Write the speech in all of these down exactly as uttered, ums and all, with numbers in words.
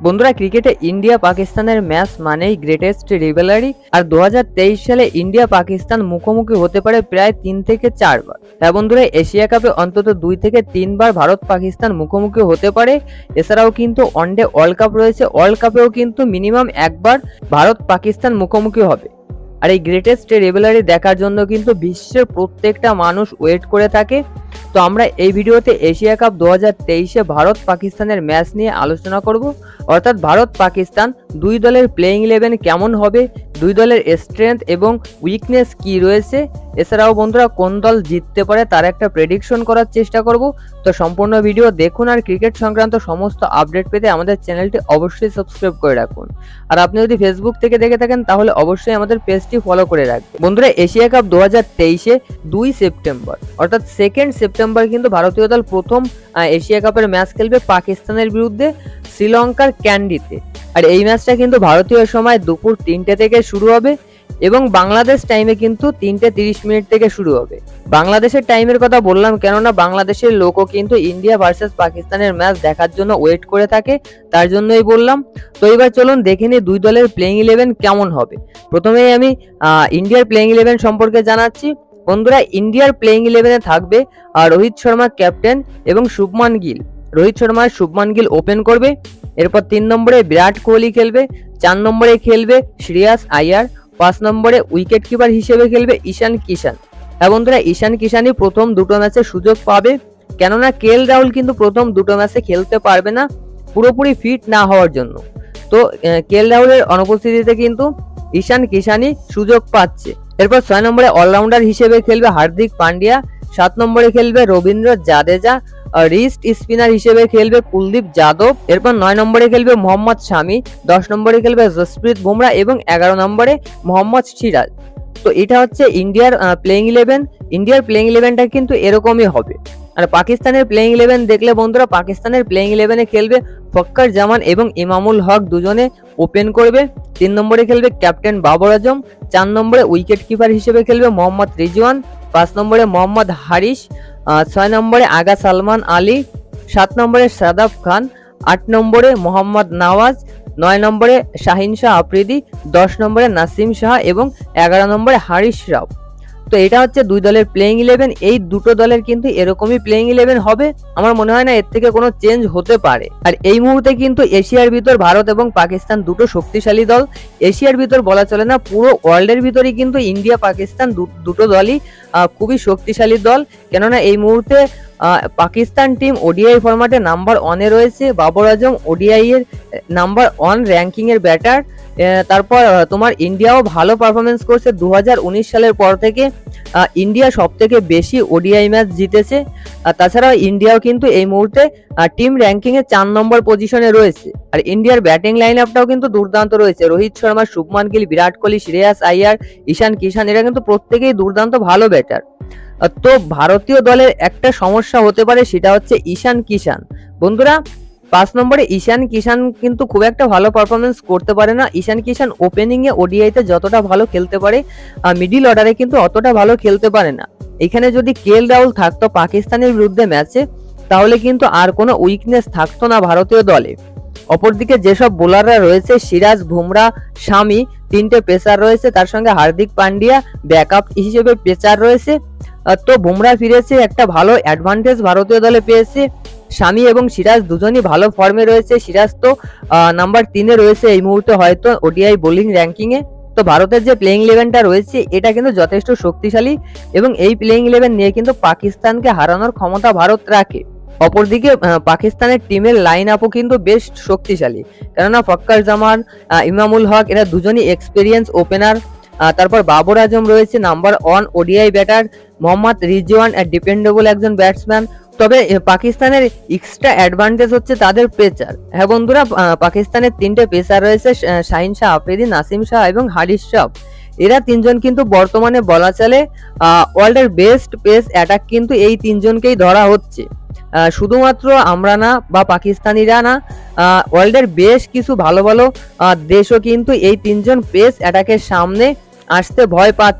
বন্ধুরা, ক্রিকেটে ইন্ডিয়া পাকিস্তানের ম্যাচ মানেই গ্রেটেস্ট রিভেলারি। আর দু হাজার তেইশ সালে ইন্ডিয়া পাকিস্তান মুখোমুখি হতে পারে প্রায় তিন থেকে চারবার। হ্যাঁ বন্ধুরা, এশিয়া কাপে অন্তত দুই থেকে তিনবার ভারত পাকিস্তান মুখোমুখি হতে পারে। এছাড়াও কিন্তু ওয়ানডে ওয়ার্ল্ড কাপ রয়েছে, ওয়ার্ল্ড কাপেও কিন্তু মিনিমাম একবার ভারত পাকিস্তান মুখোমুখি হবে। আর এই গ্রেটেস্ট রিভেলারি দেখার জন্য কিন্তু বিশ্বের প্রত্যেকটা মানুষ ওয়েট করে থাকে। তো আমরা এই ভিডিওতে এশিয়া কাপ দু হাজার তেইশে ভারত পাকিস্তানের ম্যাচ নিয়ে আলোচনা করব, অর্থাৎ ভারত পাকিস্তান দুই দলের প্লেইং ইলেভেন কেমন হবে, দুই দলের স্ট্রেংথ এবং উইকনেস কি রয়েছে, এছাড়াও বন্ধুরা কোন দল জিততে পারে তার একটা প্রেডিকশন করার চেষ্টা করব। তো সম্পূর্ণ ভিডিও দেখুন, আর ক্রিকেট সংক্রান্ত সমস্ত আপডেট পেতে আমাদের চ্যানেলটি অবশ্যই সাবস্ক্রাইব করে রাখুন। আর আপনি যদি ফেসবুক থেকে দেখে থাকেন তাহলে অবশ্যই আমাদের পেজটি ফলো করে রাখবেন। বন্ধুরা, এশিয়া কাপ দু হাজার তেইশে দুই সেপ্টেম্বর অর্থাৎ সেকেন্ড সেপ্টেম্বর কিন্তু ভারতীয় দল প্রথম এশিয়া কাপের ম্যাচ খেলবে পাকিস্তানের বিরুদ্ধে শ্রীলঙ্কার ক্যান্ডিতে। আর এই ম্যাচটা কিন্তু ভারতীয় সময় দুপুর তিনটে থেকে শুরু হবে এবং বাংলাদেশ টাইমে কিন্তু তিনটে তিরিশ মিনিট থেকে শুরু হবে। বাংলাদেশের টাইমের কথা বললাম কেননা বাংলাদেশের লোকও কিন্তু ইন্ডিয়া ভার্সেস পাকিস্তানের ম্যাচ দেখার জন্য ওয়েট করে থাকে, তার জন্যই বললাম। তো এবার চলুন দেখে নিই দুই দলের প্লেইং ইলেভেন কেমন হবে। প্রথমেই আমি ইন্ডিয়ার প্লেইং ইলেভেন সম্পর্কে জানাচ্ছি। বন্ধুরা, ইন্ডিয়ার প্লেইং ইলেভেনে থাকবে রোহিত শর্মা ক্যাপ্টেন এবং শুভমান গিল। রোহিত শর্মা শুভমান গিল ওপেন করবে। এরপর তিন নম্বরে বিরাট কোহলি খেলবে, চার নম্বরে খেলবে শ্রেয়াস আয়ার, পাঁচ নম্বরে উইকেট কিপার হিসেবে খেলবে ঈশান কিষান। হ্যাঁ বন্ধুরা, ঈশান কিষানই প্রথম দুটো ম্যাচে সুযোগ পাবে, কেননা কে এল রাহুল কিন্তু প্রথম দুটো ম্যাচে খেলতে পারবে না পুরোপুরি ফিট না হওয়ার জন্য। তো কে এল রাহুলের অনুপস্থিতিতে কিন্তু ঈশান কিষানই সুযোগ পাচ্ছে। এরপর ছয় নম্বরে অলরাউন্ডার হিসেবে খেলবে হার্দিক পান্ডিয়া, সাত নম্বরে খেলবে রবীন্দ্র জাদেজা, রিস্ট স্পিনার হিসেবে খেলবে কুলদীপ যাদব। এরপর নয় নম্বরে খেলবে মোহাম্মদ শামি, দশ নম্বরে খেলবে জসপ্রীত বুমরা এবং এগারো নম্বরে মোহাম্মদ সিরাজ। তো এটা হচ্ছে ইন্ডিয়ার প্লেইং ইলেভেন। ইন্ডিয়ার প্লেইং ইলেভেনটা কিন্তু এরকমই হবে। আর পাকিস্তানের প্লেইং ইলেভেন দেখলে বন্ধুরা, পাকিস্তানের প্লেইং ইলেভেনে খেলবে ফক্কর জামান এবং ইমামুল হক, দুজনে ওপেন করবে। তিন নম্বরে খেলবে ক্যাপ্টেন বাবর আজম, চার নম্বরে উইকেট কিপার হিসেবে খেলবে মোহাম্মদ রিজওয়ান, পাঁচ নম্বরে মোহাম্মদ হারিস, ছয় নম্বরে আগা সালমান আলী, সাত নম্বরে সাদাব খান, আট নম্বরে মোহাম্মদ নওয়াজ, নয় নম্বরে শাহিন শাহ আফ্রিদি, দশ নম্বরে নাসিম শাহ এবং এগারো নম্বরে হারিস রাও। তো এটা হচ্ছে দুই দলের প্লেইং ইলেভেন। এই দুটো দলের কিন্তু এরকমই প্লেইং ইলেভেন হবে, আমার মনে হয় না এর থেকে কোনো চেঞ্জ হতে পারে। আর এই মুহূর্তে কিন্তু এশিয়ার ভিতর ভারত এবং পাকিস্তান দুটো শক্তিশালী দল। এশিয়ার ভিতর বলা চলে না, পুরো ওয়ার্ল্ডের ভিতরেই কিন্তু ইন্ডিয়া পাকিস্তান দুটো দলই খুবই শক্তিশালী দল। কেননা এই মুহূর্তে পাকিস্তান টিম ওডিআই ফরম্যাটে নাম্বার ওয়ানে রয়েছে, বাবর আজম ওডিআই এর নাম্বার ওয়ান র্যাঙ্কিং এর ব্যাটার। তারপর তোমার ইন্ডিয়াও ভালো পারফরমেন্স করছে। দু হাজার উনিশ সালের পর থেকে ইন্ডিয়া সব থেকে বেশি ওডিআই ম্যাচ জিতেছে। তাছাড়াও ইন্ডিয়াও কিন্তু এই মুহূর্তে টিম র্যাঙ্কিং এ চার নম্বর পজিশনে রয়েছে। আর ইন্ডিয়ার ব্যাটিং লাইন আপটাও কিন্তু দুর্দান্ত রয়েছে। রোহিত শর্মা, শুভমান গিল, বিরাট কোহলি, শ্রেয়াস আয়ার, ঈশান কিষান, এরা কিন্তু প্রত্যেকেই দুর্দান্ত ভালো ব্যাটার। তো ভারতীয় দলের একটা সমস্যা হতে পারে, সেটা হচ্ছে ঈশান কিষান। বন্ধুরা, পাঁচ নম্বরে ঈশান কিষান কিন্তু খুব একটা ভালো পারফরমেন্স করতে পারে না। ঈশান কিষান ওপেনিং এ ওডিআইতে যতটা ভালো খেলতে পারে, মিডিল অর্ডারে কিন্তু অতটা ভালো খেলতে পারে না। এখানে যদি কে এল রাহুল থাকতো পাকিস্তানের বিরুদ্ধে ম্যাচে, তাহলে কিন্তু আর কোনো উইকনেস থাকতো না ভারতীয় দলে। অপরদিকে যেসব বোলাররা রয়েছে, সিরাজ, বুমরা, শামি, তিনটে পেসার রয়েছে, তার সঙ্গে হার্দিক পান্ডিয়া ব্যাকআপ হিসেবে পেসার রয়েছে। তো বুমরা ফিরেছে, একটা ভালো অ্যাডভান্টেজ ভারতীয় দলে পেয়েছে। শামি এবং সিরাজ দুজনই ভালো ফর্মে রয়েছে। সিরাজ তো নাম্বার তিনে রয়েছে এই মুহূর্তে হয়তো ওডিআই বোলিং র্যাঙ্কিং এ। তো ভারতের যে প্লেইং ইলেভেনটা রয়েছে এটা কিন্তু যথেষ্ট শক্তিশালী এবং এই প্লেইং ইলেভেন নিয়ে কিন্তু পাকিস্তানকে হারানোর ক্ষমতা ভারত রাখে। অপরদিকে পাকিস্তানের টিমের লাইন আপও কিন্তু বেশ শক্তিশালী, কেননা ফক্কর জামান, ইমামুল হক, এরা দুজনই এক্সপিরিয়েন্স ওপেনার। তারপর বাবর আজম রয়েছে number one ODI batter, Mohammad Rizwan dependable একজন ব্যাটসম্যান। তবে পাকিস্তানের এক্সট্রা অ্যাডভান্টেজ হচ্ছে তাদের পেসার। হ্যাঁ বন্ধুরা, পাকিস্তানের তিনটে পেসার রয়েছে, শাহিন শাহ আফ্রিদি, নাসিম শাহ এবং হারিস রাও। এরা তিনজন কিন্তু বর্তমানে বলা চলে ওয়ার্ল্ডের বেস্ট পেস অ্যাটাক কিন্তু এই তিনজনকেই ধরা হচ্ছে। শুধুমাত্র আমরা না বা পাকিস্তানিরা না, ওয়ার্ল্ডের বেশ কিছু ভালো ভালো দেশও কিন্তু এই তিনজন পেস অ্যাটাকের সামনে আসতে ভয় পাচ্ছে।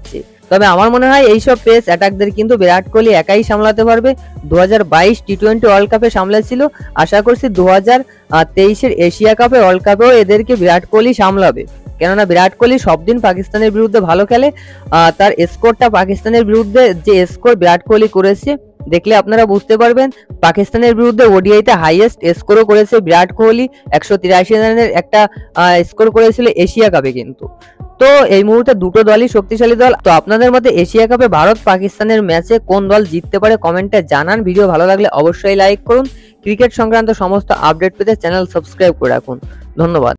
তবে আমার মনে হয় এইসব পেস অ্যাটাকদের কিন্তু বিরাট কোহলি একাই সামলাতে পারবে। দু হাজার বাইশ টি টোয়েন্টি ওয়ার্ল্ড কাপে সামলেছিল, আশা করছি দু হাজার তেইশের এশিয়া কাপে ওয়ার্ল্ড কাপেও এদেরকে বিরাট কোহলি সামলাবে। কেননা বিরাট কোহলি সব দিন পাকিস্তানের বিরুদ্ধে ভালো খেলে, তার স্কোরটা পাকিস্তানের বিরুদ্ধে যে স্কোর বিরাট কোহলি করেছে দেখলে আপনারা বুঝতে পারবেন। পাকিস্তানের বিরুদ্ধে ওডিআইতে হাইয়েস্ট স্কোরও করেছে বিরাট কোহলি, একশো তিরাশি রানের একটা স্কোর করেছিল এশিয়া কাপে কিন্তু। তো এই মুহূর্তে দুটো দলই শক্তিশালী দল। তো আপনাদের মতে এশিয়া কাপে ভারত পাকিস্তানের ম্যাচে কোন দল জিততে পারে কমেন্টে জানান। ভিডিও ভালো লাগলে অবশ্যই লাইক করুন। ক্রিকেট সংক্রান্ত সমস্ত আপডেট পেতে চ্যানেল সাবস্ক্রাইব করে রাখুন। ধন্যবাদ।